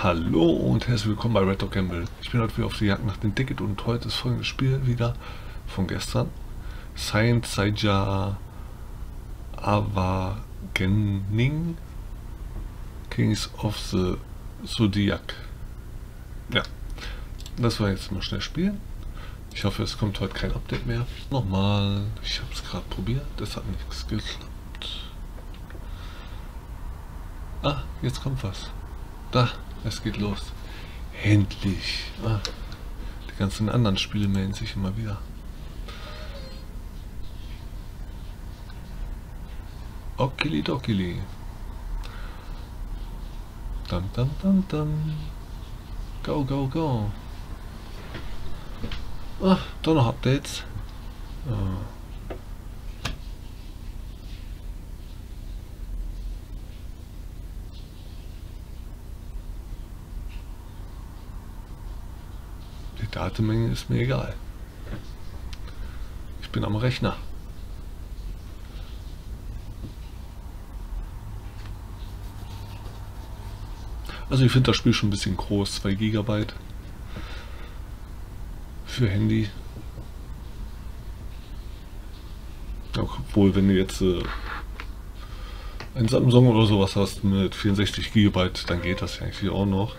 Hallo und herzlich willkommen bei Red Dog Gamble. Ich bin heute wieder auf der Jagd nach dem Ticket und heute ist folgendes Spiel wieder von gestern. Saint Seiya Awakening Kings of the Zodiac. Ja, das war jetzt mal schnell spielen. Ich hoffe, es kommt heute kein Update mehr. Nochmal, ich habe es gerade probiert, das hat nichts geklappt. Ah, jetzt kommt was. Da, es geht los. Endlich. Ah, die ganzen anderen Spiele melden sich immer wieder. Okili dokili. Dum dum dum dum. Go, go, go. Ah, doch noch Updates. Ah. Die Datenmenge ist mir egal. Ich bin am Rechner. Also ich finde das Spiel schon ein bisschen groß, 2 GB für Handy. Obwohl, wenn du jetzt ein Samsung oder sowas hast mit 64 GB, dann geht das ja eigentlich auch noch.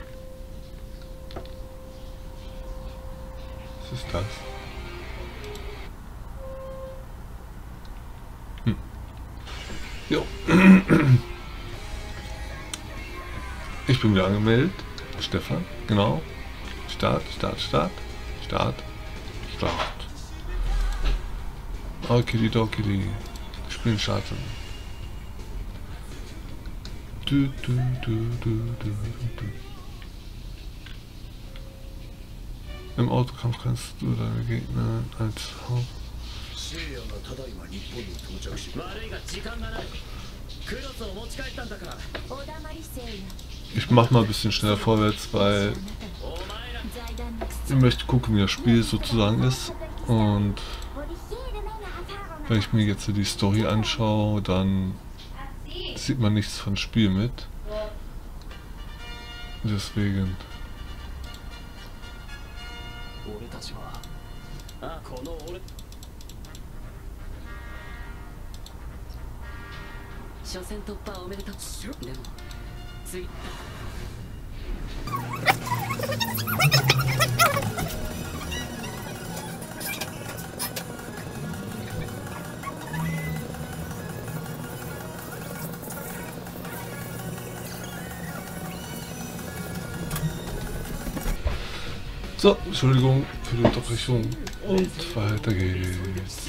Was ist das? Jo. Ich bin wieder angemeldet. Stefan, genau. Start, Start, Start, Start, Start. Okidi dokidi. Spielen starten. Du, du, du, du, du, du. Im Autokampf kannst du deine Gegner als Haupt. Ich mach mal ein bisschen schneller vorwärts, weil ich möchte gucken, wie das Spiel sozusagen ist. Und wenn ich mir jetzt die Story anschaue, dann sieht man nichts von Spiel mit. Deswegen. So, Entschuldigung für die Unterbrechung und weiter geht's.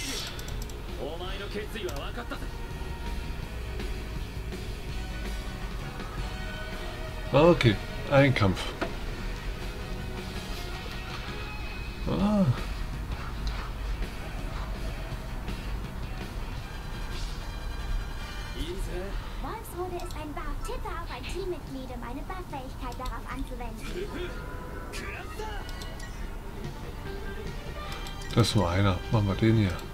Okay, ein Kampf. Ah. Wolfsrode ist ein Buff. Tippe auf ein Teammitglied, um eine Buff-Fähigkeit darauf anzuwenden. Das ist nur einer. Machen wir den hier.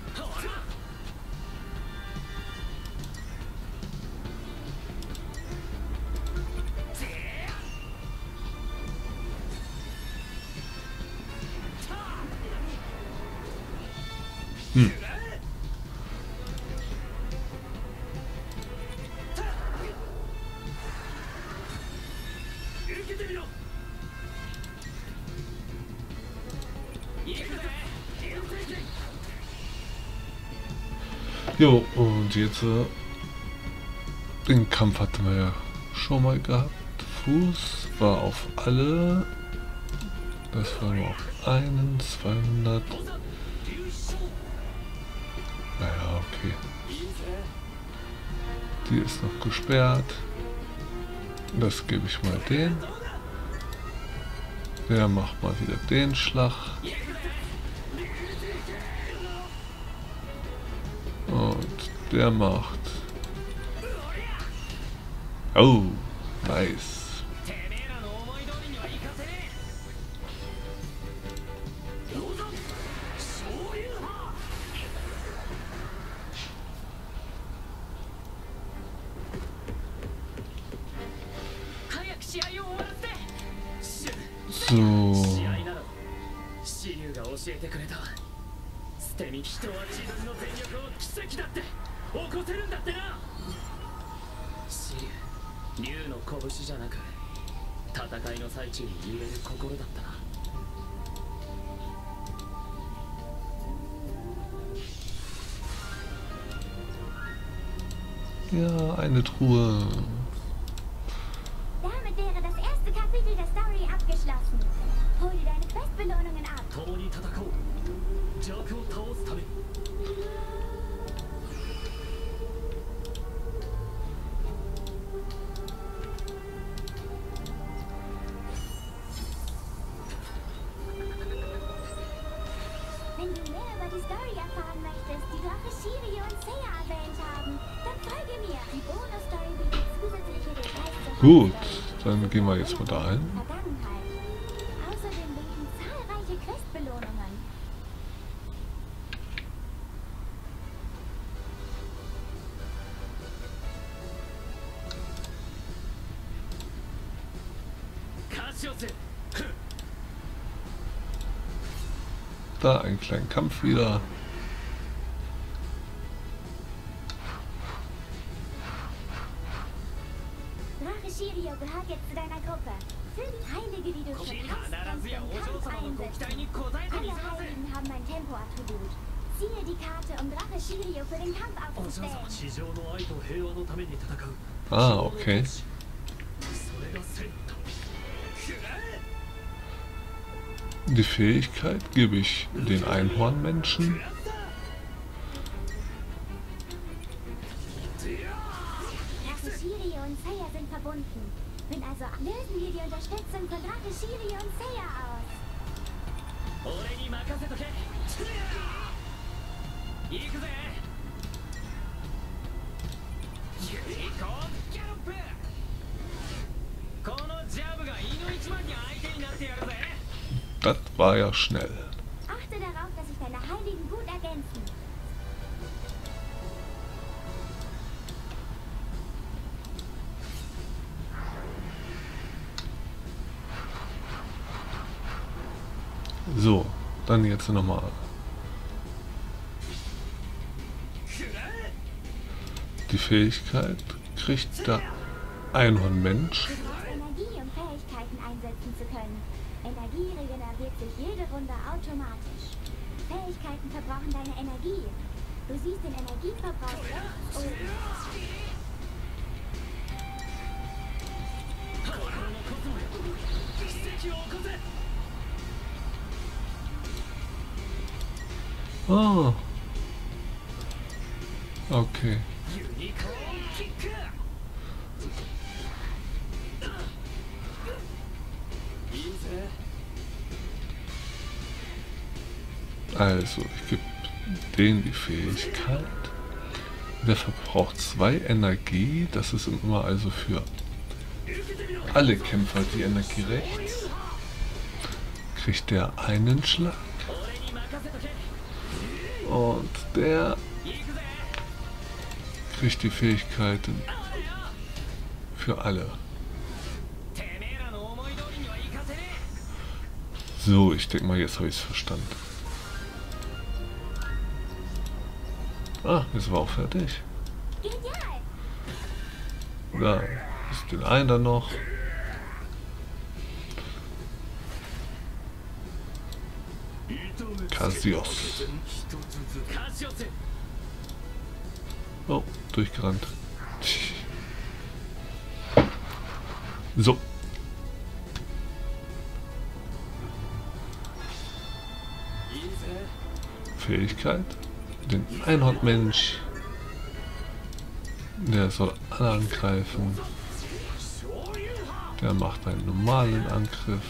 Jo, und jetzt den Kampf hatten wir ja schon mal gehabt. Fuß war auf alle. Das war nur auf einen, 200. Naja, okay. Die ist noch gesperrt. Das gebe ich mal den. Der macht mal wieder den Schlag. Und der macht... Oh, nice. So. シリュウが教えてくれた。捨て身、人は自分の全力を奇跡だって起こせるんだってな。シリュウ、竜の拳じゃなく戦いの最中に揺れる心だったな。 Ja, eine Truhe. Damit wäre das erste Kapitel der Story abgeschlossen. Hol dir deine Questbelohnungen ab. 共に戦おう。邪悪を倒すために。 Wenn du mehr über die Story erfahren möchtest, die Drache Shiryu und Seiya erwähnt haben, dann folge mir. Die Bonus-Story bietet zusätzliche Details zur Gut, Hauptstory. dann gehen wir jetzt mal dahin. Vergangenheit. Außerdem bieten zahlreiche Questbelohnungen. Cassius! Da einen kleinen Kampf wieder. Drache Shiryu gehört jetzt zu deiner Gruppe. Für die Heilige, die du schon hast, kannst du im Kampf einsetzen. Alle Heiligen haben ein Tempo-Attribut. Ziehe die Karte, um Drache Shiryu für den Kampf aufzustellen. 地上の愛と平和のために戦う。 Ah, okay. それがセント。 Die Fähigkeit gebe ich den Einhornmenschen. Drache Shiryu und Seiya sind verbunden. Bin also lösen wir die Unterstützung von Drache Shiryu und Seiya aus. 俺に任せとけ。行くぜ。ユニコーンギャロップ。このジャブが胃の一番に相手になってやるぜ。 Das war ja schnell. Achte darauf, dass sich deine Heiligen gut ergänzen. So, dann jetzt nochmal. Die Fähigkeit kriegt der Einhornmensch. Du brauchst Energie, um Fähigkeiten einsetzen zu können. Energie regeneriert sich jede Runde automatisch. Fähigkeiten verbrauchen deine Energie. Du siehst den Energieverbrauch rechts oben. Ah. Okay. ユニコーンキック。 いいぜ。 Also, ich gebe denen die Fähigkeit. Der verbraucht 2 Energie. Das ist immer also für alle Kämpfer die Energie rechts. Kriegt der einen Schlag. 俺に任せとけ。 Und der 行くぜ。 kriegt die Fähigkeiten für alle. てめえらの思い通りにはいかせねえ。 So, ich denke mal, jetzt habe ich es verstanden. Ah, jetzt war auch fertig. Genial! Da ist den einen dann noch. Cassius. カシオス。 Oh, durchgerannt. So. Fähigkeit. Den Einhornmensch. Der soll alle angreifen. Der macht einen normalen Angriff.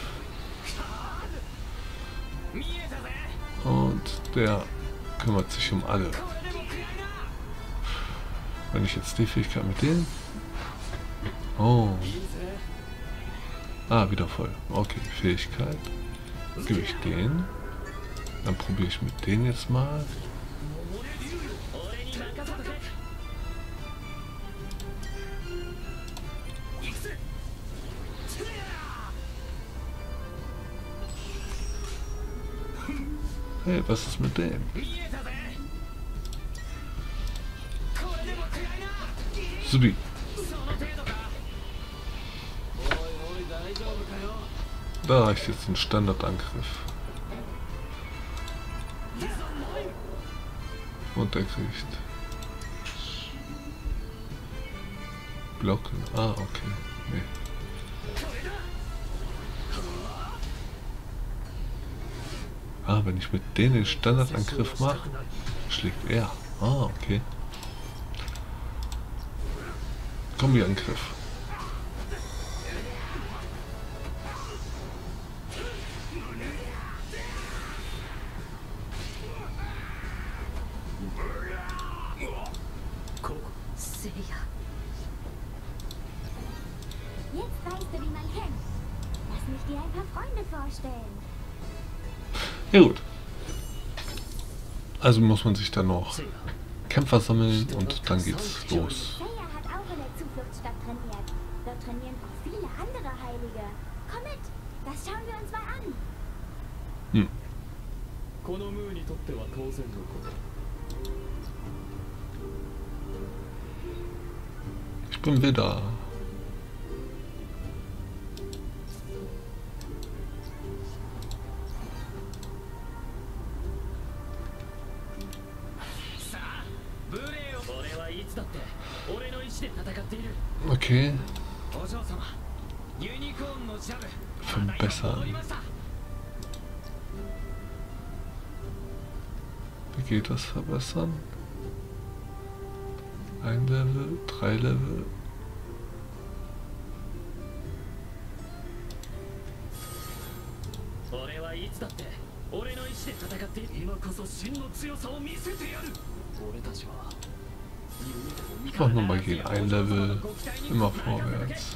Und der kümmert sich um alle. Wenn ich jetzt die Fähigkeit mit denen... Oh. Ah, wieder voll. Okay, Fähigkeit. Gebe ich den. Dann probiere ich mit denen jetzt mal. Hey, was ist mit dem? 見えたぜこれでも食らいな Subi. その程度かおいおい大丈夫かよ Da reicht jetzt ein Standardangriff. Und er kriegt Blocken. Ah, okay. Nee. Ah, wenn ich mit denen den Standardangriff mache, schlägt er. Ah, okay. Kombi-Angriff. Jetzt weißt du, wie man kämpft. Lass mich dir ein paar Freunde vorstellen. Ja gut. Also muss man sich dann noch Kämpfer sammeln und dann geht's los. Seiya hat auch in der Zufluchtsstadt trainiert. Dort trainieren auch viele andere Heilige. Komm mit, das schauen wir uns mal an. このムーにとっては当然のこと Ich bin wieder. Okay. Verbessern. Wie geht das verbessern? 1 Level, 3 Level. Ich mach nochmal gegen 1 Level, immer vorwärts.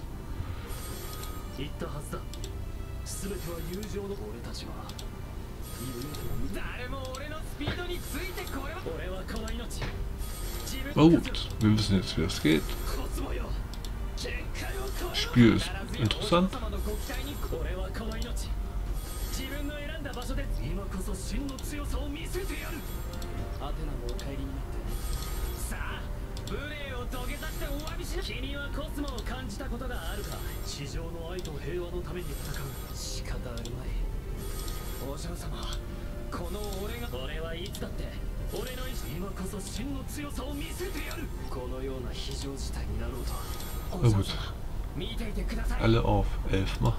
Oh gut, wir wissen jetzt, wie das geht. Das Spiel ist interessant. Na gut. Alle auf 11 machen.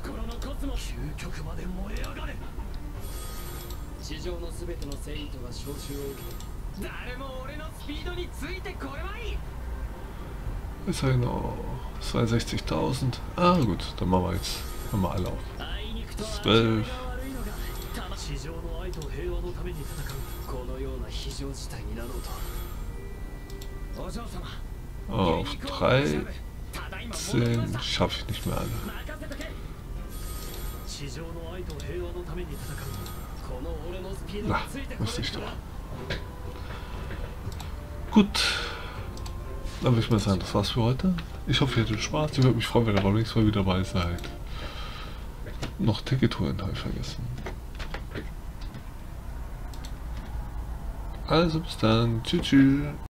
地上のすべての生徒が招集を受け誰も俺のスピードについてこれまい Ist ja noch 62.000. Ah gut, dann machen wir jetzt mal alle auf 12. Auf 13 schaffe ich nicht mehr alle. Na, wusste ich doch. Gut. Dann würde ich mal sagen, das war's für heute. Ich hoffe, ihr hattet Spaß. Ich würde mich freuen, wenn ihr beim nächsten Mal wieder dabei seid. Noch Ticket-Touren habe ich vergessen. Also bis dann. Tschüss.